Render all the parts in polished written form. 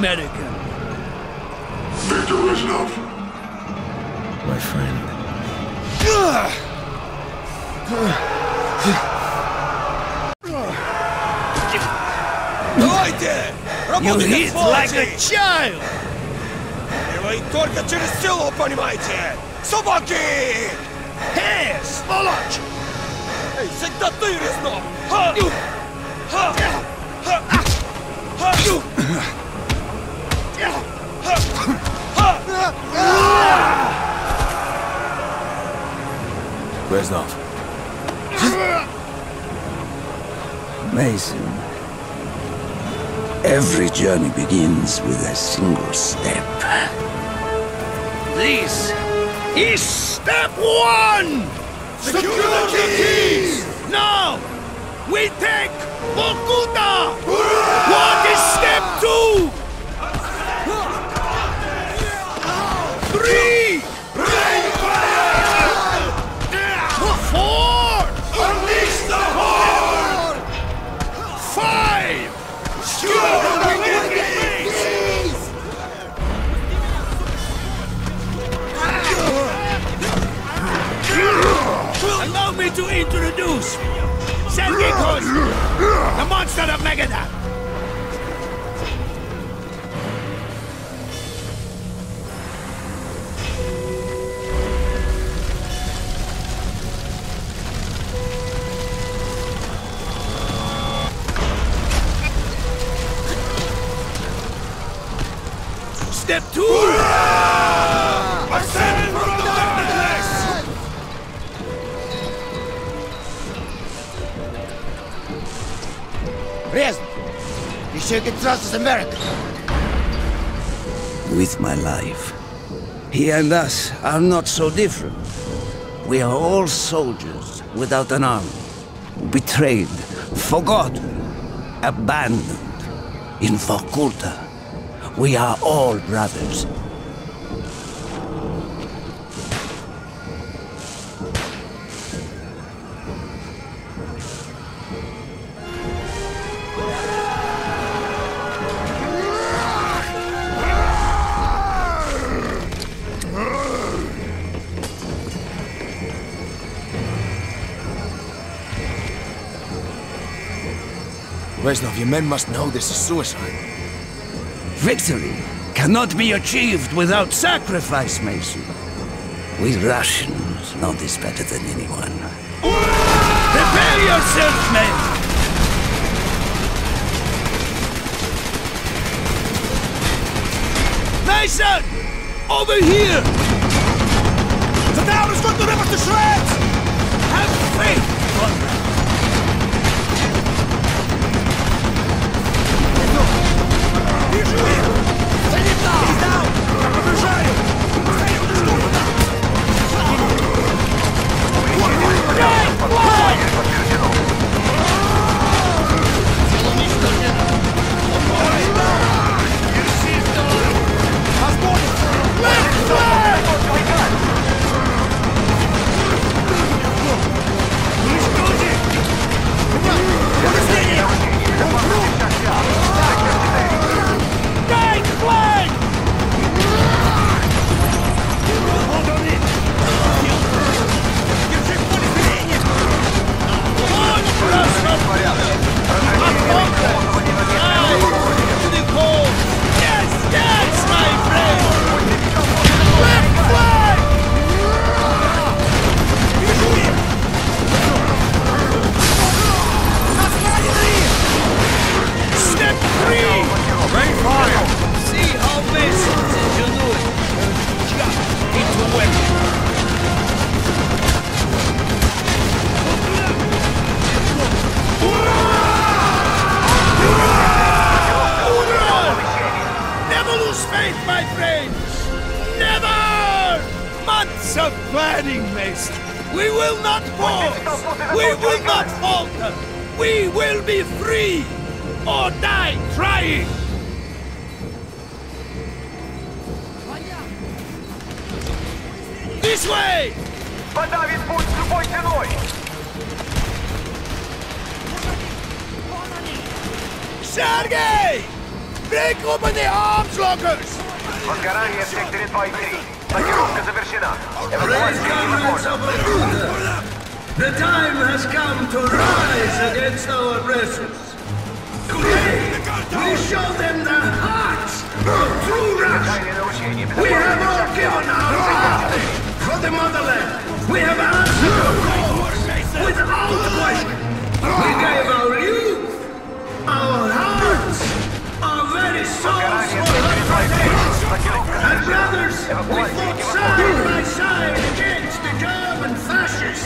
American. Victor Reznov. My friend. You hit like a child! Вы только через силу, понимаете? Собаки! Hey, сволочь! Эй, всегда ты, Резнов! Ха! Ха! Ха! Ха! Reznov. Mason, every journey begins with a single step. This is step one! Secure the keys! Now, we take Vorkuta! What is step two? 3! Bring fire! 4! Unleash the horde! 5! Secure the keys! Allow me to introduce Sergikos, the monster of Megadon. Step 2! Ascend from the darkness! Reznov, you should get trust as American. With my life. He and us are not so different. We are all soldiers without an army. Betrayed, forgotten, abandoned. In Vorkuta, we are all brothers. Reznov, your men must know this is suicide. Victory cannot be achieved without sacrifice, Mason. We Russians know this better than anyone. Prepare yourself, men! Mason! Over here! The town is going to rip us to shreds! Have faith, Conrad! Of planning, Mason. We will not pause. We will not falter. We will be free or die trying. This way! Подавить путь любой ценой! Sergei! Break open the arms lockers! Возгорание в секторе 2 и 3. Блокировка завершена. Эвакуация невозможна. The time has come to rise against our oppressors. Today, we show them the hearts of true Russia. We have all given our lives for the motherland. We have answered our calls without question. We gave our youth, our hearts, our very souls for her. And brothers, we fought side by side against the German fascists.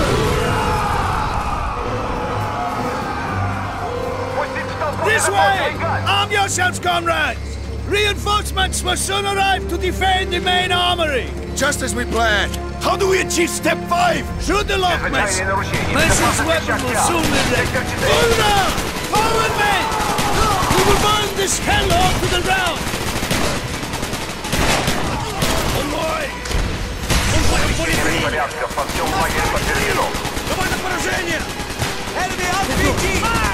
This way! Arm yourselves, comrades! Reinforcements will soon arrive to defend the main armory! Just as we planned. How do we achieve step 5? Shoot the lock, Mason! Mason's weapon will soon be ready. Move now! Forward, men! We will burn this hell off to the ground! Порядка по всем лагерю подтверждено. Давай на поражение! Enemy RPG!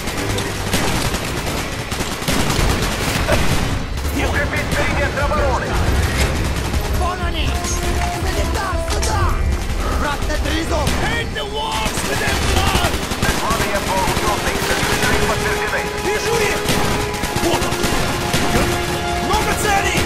Укрепить периметр обороны. Вон они! Санитар, сюда! Враг нейтрализован! Take the walls to their blood! Планы я вооруженный. Совершенно подтверждены. Вижу их! Вот он! Много целей!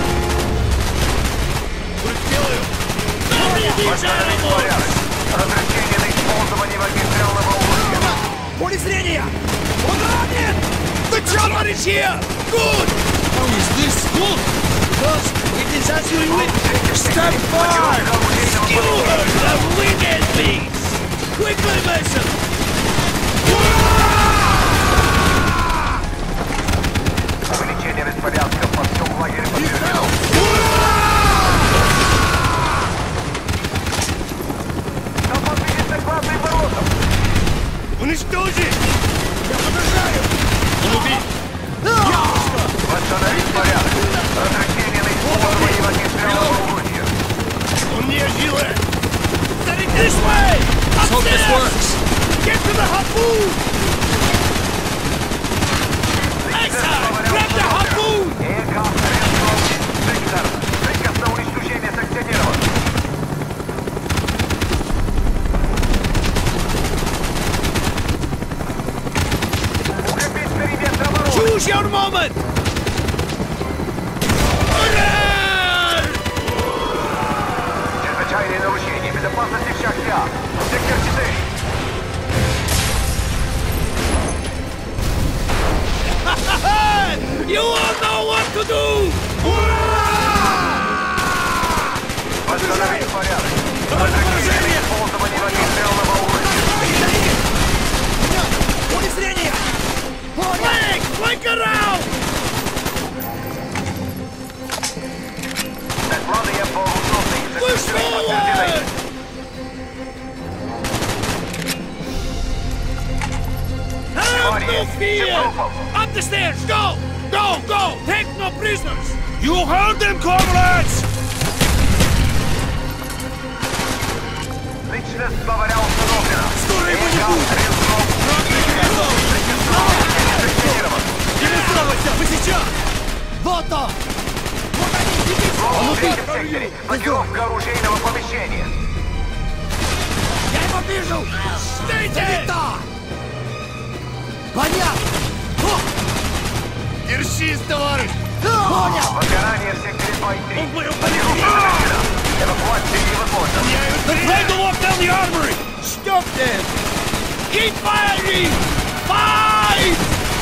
Сделаю! Восстановить порядок. Разрешение на использование огнестрельного оружия. Поле зрения! Он ранен! The chopper is here! Good! How is this good? Because it is as we wish. Step 5! Skewer the wicked beast! Quickly, Mason! Увеличение беспорядка по всем лагерю подтверждено. Там подвижется главный воротам. Уничтожить! Я подражаю! Он убит! Восстановить порядок. Разрешение на использование огнестрельного оружия. Он не жилет! This way! Hope this works. Get to the harpoon! Alexa, grab the harpoon! Эйркрафт Ренфорд. Виктор, приказ на уничтожение санкционирован. Укрепить периметр обороны. Choose your moment! Чрезвычайное нарушение безопасности в шахте А. Сектор 4. You all know what to do! Восстановить порядок. Разрешение на использование огнестрельного оружия. Поле зрения! Flank! Flank around! Планы я вооруженный. Push forward! Have no fear! Up the stairs! Go! Go! Go! Take no prisoners! You heard them, comrades! Личность главаря установлена. Скоро его не будет! Демонстрироваться! Вы сейчас! Вот он! Вот они! Бегите! В третьем секторе. Блокировка оружейного помещения. Я его вижу! Санитар! Понятно! Держись, товарищ! Понял! Возгорание в секторе 2 и 3. Он был Блокировка завершена. Эвакуация невозможна. They're trying to lock down the armory! Stop them! Keep firing! Fight!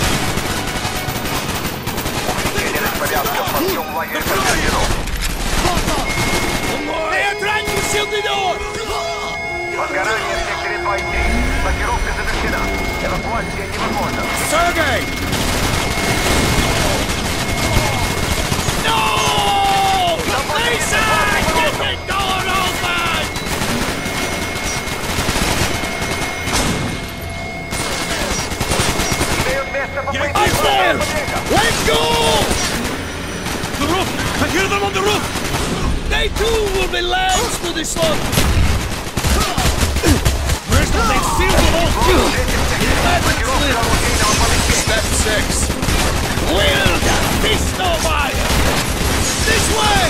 Увеличение беспорядка по всем лагерю подтверждено. They are trying to seal the door! Возгорание в секторе 2 и 3. Блокировка завершена. Эвакуация невозможна. Sergei! No! Mason! Get the door open! Имеют место попытки Upstairs! побега. Let's go! The roof! I hear them on the roof! They too will be lambs to the slaughter! Where's the next seal of all? Блокировка оружейного помещения. Step 6. Well done! Пистовая! This way!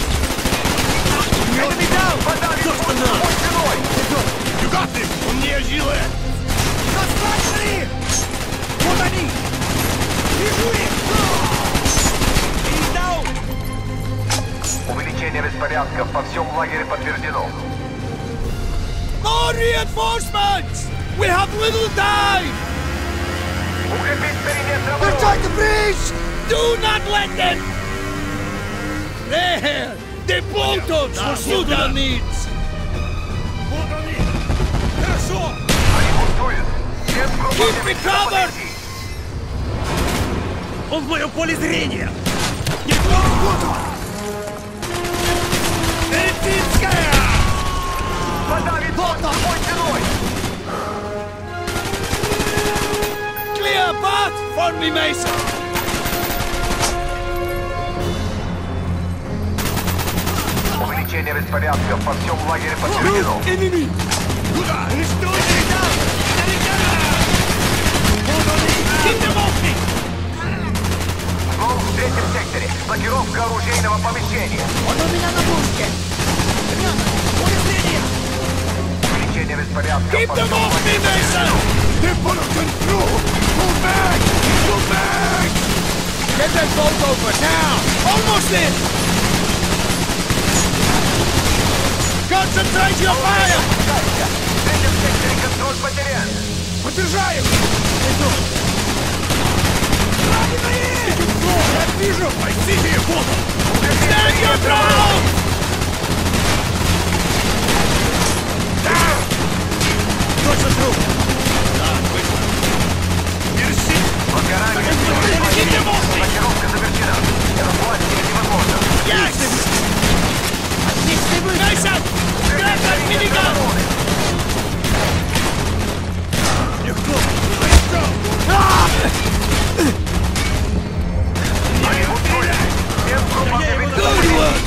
Enemy down! Подавить путь любой ценой! You got him! У меня жилет! Заскочили! Вот они! Вижу их! Увеличение беспорядков по всем лагере подтверждено. More reinforcements! We have little time! Укрепить периметр They're обороны! trying to breach! Do not let them! There! The blowtorch for Sudan needs! Вот они! Хорошо! Они пустуют! Всем группам Keep me covered! Он в моем поле зрения! Не вот! Медицинская! подавить путь любой ценой! Clear path for me, Mason! Увеличение беспорядков по всем лагере подтверждено. Enemy! Куда? Уничтожили там! Вот они! Keep them off me! Гол в третьем секторе. Блокировка оружейного помещения. Он у меня на пушке! Поле зрения! Увеличение беспорядков Keep по them всем off me, лагере Mason! They're under control! Move back! Move back! Get that boat over now! Almost in! Concentrate your fire! В третьем секторе контроль потерян. Поддержаю! Я вижу! Пойдите! Вот он! Stand your ground! Точно труп! Да, вышло! Мерси! Возгорание. Блокировка завершена. Эвакуация невозможна. Yes! Mason! Grab that minigun! Легко! Легко! Они пустуют. Всем группам Good диверсионных. work!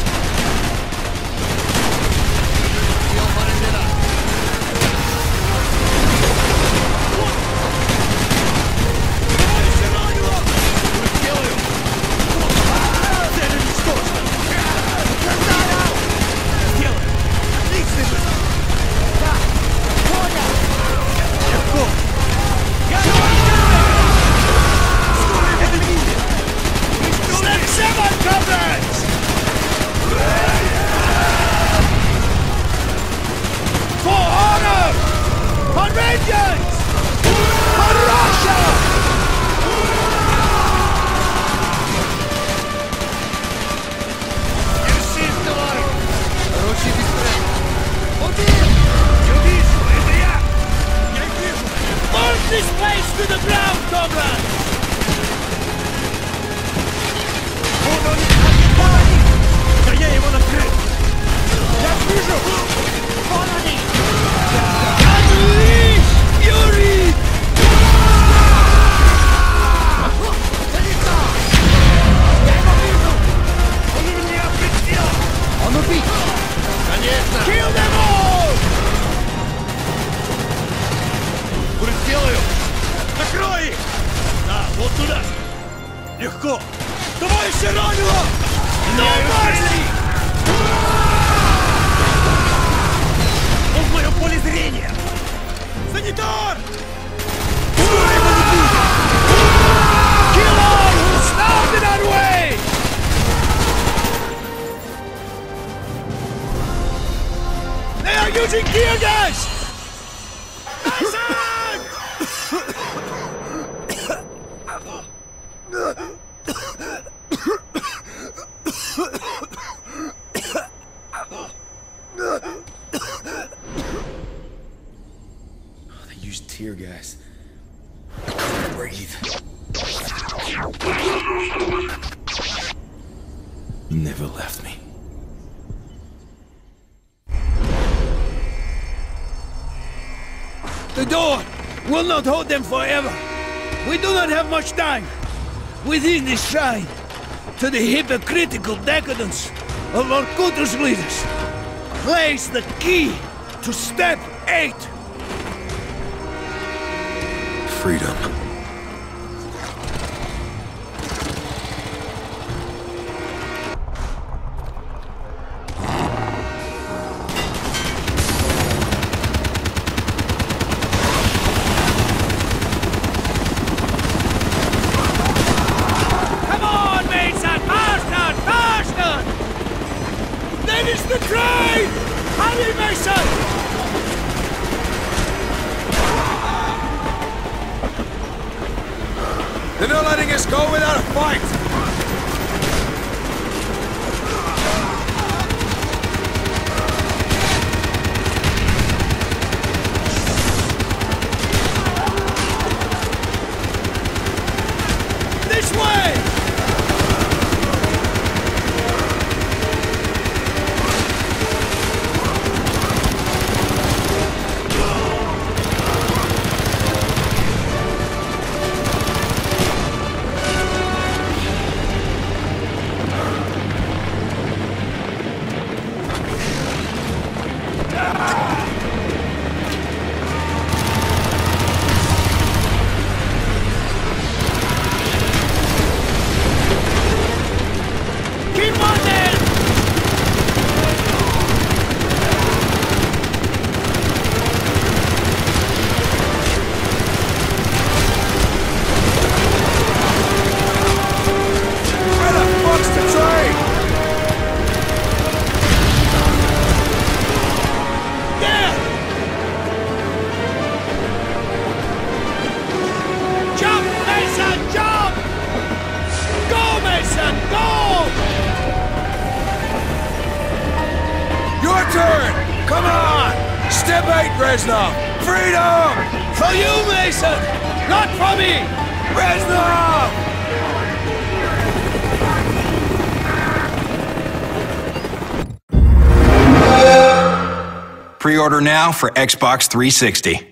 Step 7, comrades! For honor! For vengeance! For Russia! Мерси, товарищ! Хороший беспорядок. Я вижу! Это я! Я вижу! Burn this place to the ground, comrades! Вот он! Вот они! Да я его накрыл! Я вижу! Вон они! Unleash fury! Он у меня прицел! Он убит! Конечно! Kill them all! Сделаю! Накрой их! Да, вот туда! Легко! Давай еще ранило! No mercy! Он в моем поле зрения! Санитар! Kill all who stand in our way! They are using tear gas! They used tear gas. I couldn't breathe. You never left me. The door will not hold them forever. We do not have much time. Within this shrine, to the hypocritical decadence of our Kutus leaders, lays the key to step 8. Freedom. train! Hurry, Mason! They're not letting us go without a fight! This way! Come on! Step 8, Reznov! Freedom! For you, Mason! Not for me! Reznov! Pre-order now for Xbox 360.